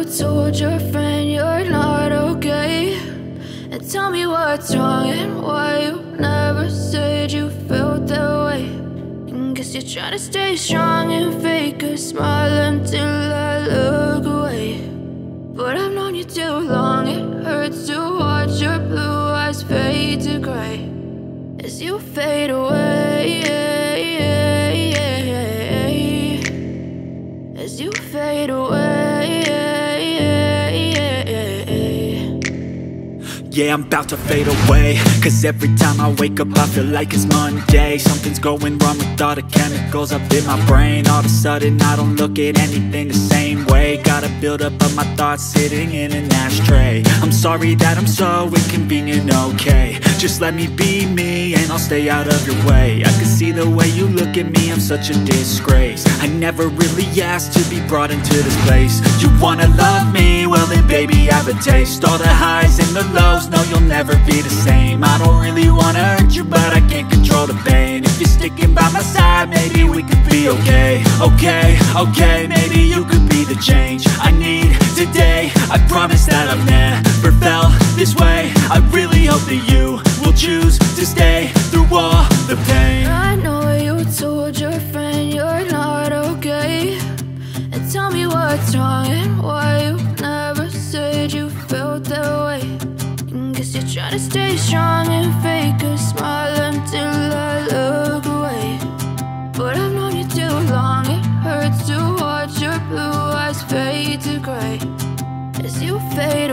told your friend you're not okay, and tell me what's wrong and why you never said you felt that way. And guess you're trying to stay strong and fake a smile until I look away. But I've known you too long, it hurts to watch your blue eyes fade to grey as you fade away, as you fade away. Yeah, I'm about to fade away, cause every time I wake up I feel like it's Monday. Something's going wrong with all the chemicals up in my brain. All of a sudden I don't look at anything the same way. Gotta build up of my thoughts sitting in an ashtray. I'm sorry that I'm so inconvenient, okay. Just let me be me and I'll stay out of your way. I can see the way you look at me, I'm such a disgrace. I never really asked to be brought into this place. You wanna love me? Well then baby have a taste. All the highs and the lows, no you'll never be the same. I don't really wanna hurt you but I can't control the pain. If you're sticking by my side maybe we could be okay. Okay, maybe you could be the change I need today. I promise that I've never felt this way. I really hope that you will choose to stay through all the pain. I know you told your friend you're not okay, and tell me what's wrong and why you never said you felt that way. And guess you're trying to stay strong and fake a smile until I look away. But I've known you too long, it hurts to watch your blue eyes fade to grey as you fade